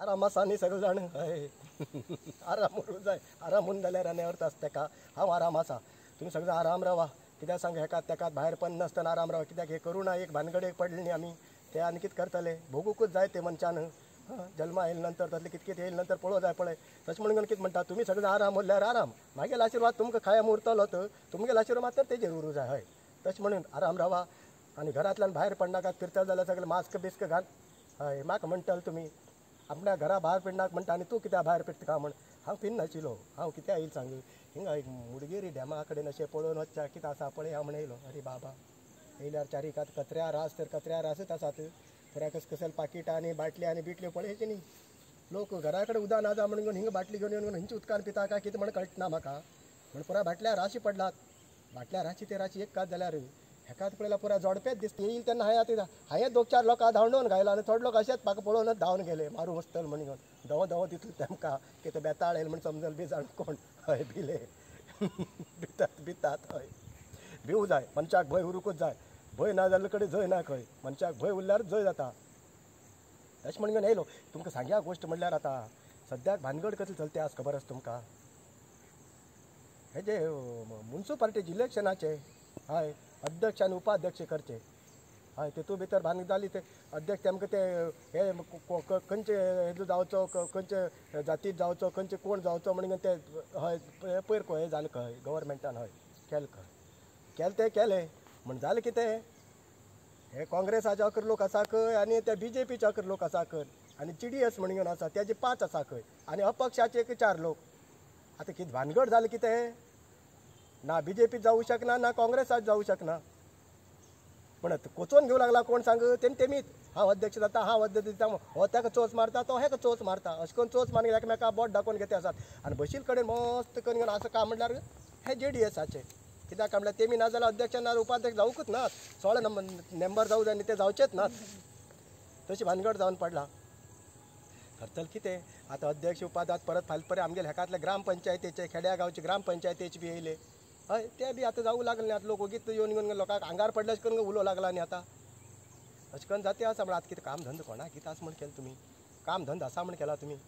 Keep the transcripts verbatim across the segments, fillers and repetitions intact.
आरामासानी सगळं जाण हय आराम उरूं जाय आराम उरून जाल्यार आनी अर्थ आसता तेका हांव आराम आसा तुमी सगळें आराम रावा कित्याक सांग हेकात तेकात भायर पण नासतना आराम रावा कित्याक हे करूं ना एक भानगडेक पडले न्ही आमी ते आनी कितें करतले भोगूंकूच जाय ते मनशान जल्मा येयले नंतर तसले कितें कितें येयले नंतर पळोवं जाय पळय तशें म्हणून कितें म्हणटा तुमी सगळें आराम उरल्यार आराम मागीर आशिर्वाद तुमकां खायम उरतलो तर तुमगेलो आशिर्वाद मात्र तेजेर उरूं जाय हय तशें म्हणून आराम रावा आनी घरांतल्यान भायर पडनाकात फिरता जाल्यार सगळें मास्क बिस्क घाल हय म्हाका म्हणटाले तुमी आपल्या घरा भायर पिडनाक म्हणटा आनी तूं कित्याक भायर पिडटा काय म्हण हांव पिन्नाशिल्लो हांव कित्याक येयला सांग हिंगा एक मुडगेरी डॅमा कडेन अशें पळोवन वचच्या कितें आसा पळय हांव म्हण येयलो अरे बाबा येयल्यार चारीकात कचऱ्या रास तर कचऱ्या रासच आसात पुराय कस कसल पाकिटां आनी बाटली आनी बिटल्यो पळयची न्ही लोक घरा कडेन उदक ना जा म्हणून हिंगा बाटली घेवन येवन हिंची उदकान पिता काय कितें म्हण कळटना म्हाका म्हण पुराय बाटल्या राशी पडलात बाटल्या राशी ते राशी एक कात जाल्यार हेकात पळयल्यार पुराय जोडपेच दिसता येईल तेन्ना हांवें आतां हांवें दोन चार लोकां धांवडोवन घायला आनी थोडे लोक अशेंच म्हाका पळोवनच धांवन गेले मारूं वचतले म्हण घेवन धवो धवो दितले तेमकां कितें बेताळ येयले म्हण समजल बी जाण कोण हय भिले भितात भितात हय भिवूं जाय मनशाक भंय उरूंकूच जाय भंय ना जाल्ले कडेन जंय ना खंय मनशाक भंय उरल्यार जंय जाता तशें म्हणून येयलो तुमकां सांग्या गोश्ट म्हणल्यार आतां सद्याक भानगड कसली चलते आज खबर आसा तुमकां हे जे म्युन्सिपालिटीचे इलेक्शनाचे हय अध्यक्ष आनी उपाध्यक्ष करचे हय तेतूं भितर भानगड जाली ते अध्यक्ष तेमकां ते हे खंयचे हेजो जावचो खंयचे जातीत जावचो खंयचे कोण जावचो म्हणून ते हय पयर खंय हे जालें खंय गव्हर्मेंटान हय केलें खंय केलें तें केलें म्हण जालें कितें हे काँग्रेसाचे अकर लोक आसा खंय आनी ते बी जे पीचे अकर लोक आसा खंय आनी जी डी एस म्हणून आसा तेजे पांच आसा खंय आनी अपक्षाचे एक चार लोक आतां कितें भानगड जालें कितें ना बी जे पी जावूं शकना ना काँग्रेसात जावूं शकना पण कोचोवन घेवं लागला कोण सांग तेमी तेमीच हांव अध्यक्ष जाता हांव अध्यक्ष दिता हो ताका चोच मारता तो हेका चोच मारता अशें करून चोच मारून एकामेकाक बोट दाखोवन घेता आसात आनी बशील कडेन मस्त करून असं काम म्हणल्यार हे जे डी एसाचे कित्याक काय म्हणल्यार तेमी ना जाल्यार अध्यक्ष ना उपाध्यक्ष जावूंकच नात सोळा नंबर मेंबर जावं जाय आनी ते जावचेच नात तशी भानगड जावन पडला करतले कितें आतां अध्यक्ष उपाध्यक्ष परत फाल्यां परत आमगेले हेकातले ग्रामपंचायतीचे खेड्या गांवचे ग्रामपंचायतीचे बी येयले हय ते बी आतां जावूं लागले आतां लोक ओगीच येवन घेवन लोकांक आंगार पडले अशें करून उलोवं लागला न्ही आतां अशें करून जाती आसा म्हण आतां कितें काम धंदो कोणा कितें आसा म्हण केलें तुमी काम धंदो आसा म्हण केला तुमी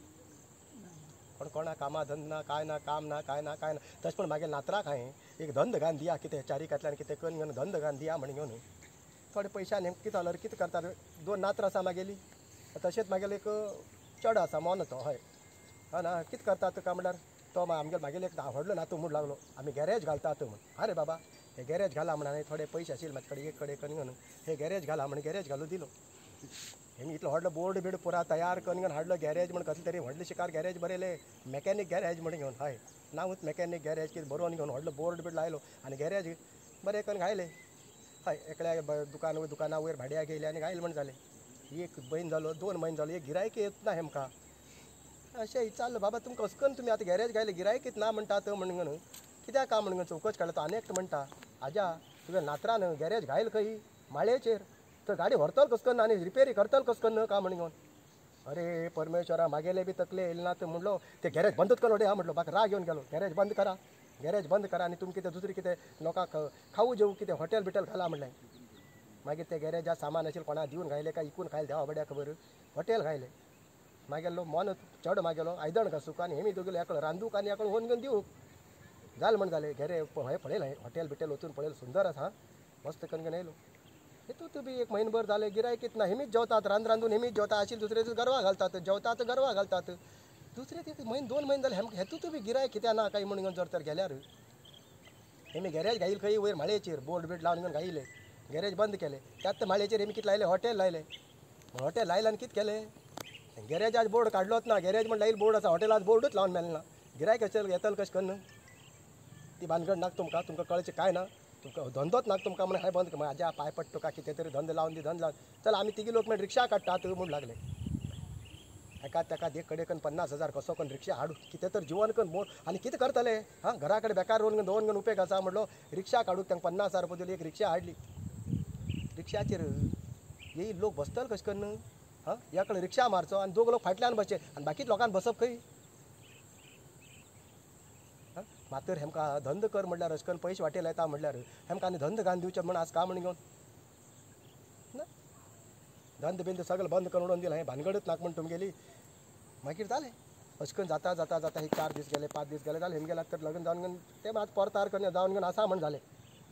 कोण कोणा कामा धंदो ना काय ना काम ना काय ना काय ना तशें पण मागीर नात्राक हांवें एक धंद घालन दिया कितें चारीकातल्यान कितें करून घेवन धंद घालन दिया म्हण घेवन थोडे पयशांनी कितें जाल्यार कितें करता दोन नात्र आसा मागेली तशेंच मागेले एक चड आसा मोन तो हय हा ना कितें करतात काय म्हणल्यार तो आमगे मागेले एक व्हडलो नातू म्हूण लागलो आमी गॅरेज घालतात म्हण अरे बाबा हे गॅरेज घाला म्हण हांवें थोडे पयशे आशिल्ले म्हाजे कडेन एक कडेन करून घेवन हे गॅरेज घाला म्हण गॅरेज घालून दिलो हेमी इतलो व्हडलो बोर्ड बीड पुरा तयार करून घेवन हाडलो गॅरेज म्हण कसले तरी व्हडले शिकार गॅरेज बरयले मॅकॅनीक गॅरेज म्हण घेवन हय नांवूच मॅकॅनीक गॅरेज कितें बरोवन घेवन व्हडलो बोर्ड बीड लायलो आनी गॅरेज बरें करून घायले हय एकल्या दुकान दुकाना वयर भाड्याक येयले आनी घायले म्हण जालें एक म्हयनो जालो दोन म्हयने जालो एक गिरायक येत ना हेमकां अशें चाललो बाबा तुमकां असं करून तुमी आतां गॅरेज घायले गिरायक येत ना म्हणटात म्हणून कित्याक काय म्हणून चवकश काडला तो आनी एकटो म्हणटा आजा तुवें नात्रान गॅरेज घायल खंय माळयेचेर तर गाडी व्हरतलो कसो करून आनी रिपेरी करतलो कसो करून काय म्हणून अरे परमेश्वरा मागेले बी तकले येयले ना तर म्हणलो ते गॅरेज बंदूच करून उडया म्हणलो म्हाका राग येवन गेलो गॅरेज बंद करा गॅरेज बंद करा आनी तुमी कितें दुसरी कितें लोकांक खावू जेवू कितें हॉटेल बिटेल घाला म्हणलें मागीर ते गॅरेजा सामान आशिल्लें कोणा दिवन घायले काय इकून खायले देवा बड्या खबर हॉटेल घायले मागेलो मन चड मागेलो आयदण घासूक आनी हेमी दोगेलो एकलो रांदूक आनी एकलो होन घेवन दिवूक जालें म्हण जालें गॅरे हांवें पळयलें हॉटेल बिटेल वचून पळयलें सुंदर आसा मस्त करून घेवन येयलो हेतूंत बी एक म्हयनोभर जालें गिरायक येत ना हेमीच जेवतात रांद रांदून हेमीच जेवता आशिल्ले दुसरे दीस गरवा घालतात जेवतात गरवा घालतात दुसरे दीस म्हयनो दोन म्हयने जाले हेमकां हेतूंत बी गिरायक कित्याक ना काय म्हणून जर तर गेल्यार हेमी गॅरेज घायल खंय वयर माळयेचेर बोर्ड बीड लावन घेवन घायले गॅरेज बंद केलें त्यात माळयेचेर हेमी कितें लायलें हॉटेल लायलें हॉटेल लायलें आनी कितें केलें गॅरेजाच बोर्ड काडलोच ना गॅरेज म्हण लायले बोर्ड आसा हॉटेलात बोर्डूच लावन मेळना गिरायक अशें येतलो कशें करून ती भानगड नाका तुमकां तुमकां कळचें काय ना तुमकां धंदोच नाका तुमकां म्हण हांवें बंद म्हाज्या पांय पडटा तुका कितें तरी धंदो लावन दी धंदो लावन चल आमी तिगी लोक मागीर रिक्षा काडटात म्हूण लागले एका तेका एक कडेन करून पन्नास हजार कसो करून रिक्षा हाडू कितें तर जिवन करून मोड आनी कितें करतले हां घरा कडेन बेकार रोवन घेवन दोन घेवन उपेग आसा म्हणलो रिक्षा काडूक तांकां पन्नास हजार रुपया दिली एक रिक्षा हाडली रिक्षाचेर येयी लोक बसतले कशें करून हां ह्या कडेन रिक्षा मारचो आनी दोग लोक फाटल्यान बसचे आनी बाकीच लोकांक बसप खंय हां मातर हेमकां धंदो कर म्हणल्यार अशें करून पयशे वाटेर येता म्हणल्यार हेमकां आनी धंदो घालन दिवचे म्हण आज काम म्हण घेवन ना धंदो बिंद सगळें बंद करून उडोवन दिला हें भानगडूच नाका म्हण तुमगेली मागीर जालें अशें करून जाता जाता जाता एक चार दीस गेले पांच दीस गेले जालें हेम गेल्यात तर लग्न जावन घेवन ते मात परतार करून जावन घेवन आसा म्हण जालें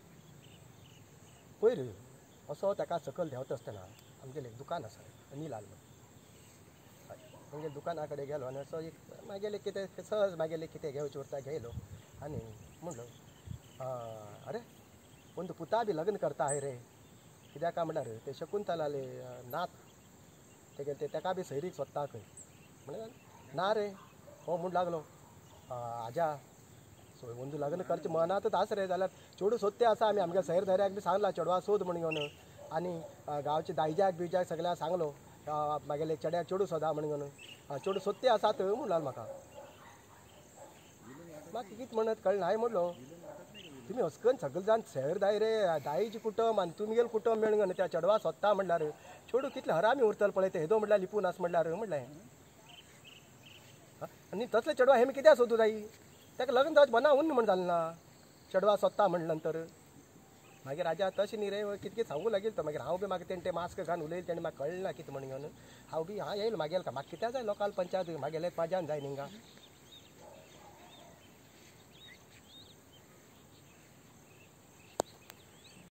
पयर असो ताका सकयल देंवता आसतना आमगेलें एक दुकान आसा अनिलाल म्हणून म्हणजे दुकाना कडेन गेलो आनी असो एक मागेले कितें सहज मागेले कितें घेवचें उरता घेयलो आनी म्हणलो अरे पूण तूं पुता बी लग्न करता आहे रे कित्याक काय म्हणल्यार ते शकुंतलाले नात तेगे ते ताका बी सैरीक सोदता खंय म्हणल्यार ना रे हो म्हूण लागलो आजा सो अंदू लग्न करचें मनातूच आस रे जाल्यार चेडूं सोदतें आसा आमी आमगे सैर धैर्याक बी सांगला चेडवा सोद म्हण घेवन आनी गांवच्या दायजाक बिजाक सगळ्यांक सांगलो मागेले चेड्याक चेडूं सोदा म्हण घेवन चेडूं सोदतें आसात म्हूण लागलो म्हाका म्हाका कितें म्हणत कळना हांवें म्हणलो तुमी हसकन सगळे जाण सैर दाय रे दायज कुटुंब आनी तुमगेल कुटुंब मेळून घेवन त्या चेडवा सोदता म्हणल्यार चेडूं कितले हरामी उरतलो पळय ते हेदो म्हणल्यार लिपून आस म्हणल्यार म्हणलें आनी तसलें चेडवा हें कित्याक सोदूं जाय ताका लग्न जावचें मना उन्न म्हण जालें ना चेडवा सोदता म्हणले नंतर मागीर राजा तशें न्ही रे कितें कितें सांगूं लागील तो मागीर हांव बी म्हाका तेणें तें मास्क घालून उलयलें तेणें म्हाका कळना कितें म्हण घेवन हांव बी हां येयलो म्हागेल का म्हाका कित्याक जाय लोकल पंचायत म्हागेले पांचान जाय न्ही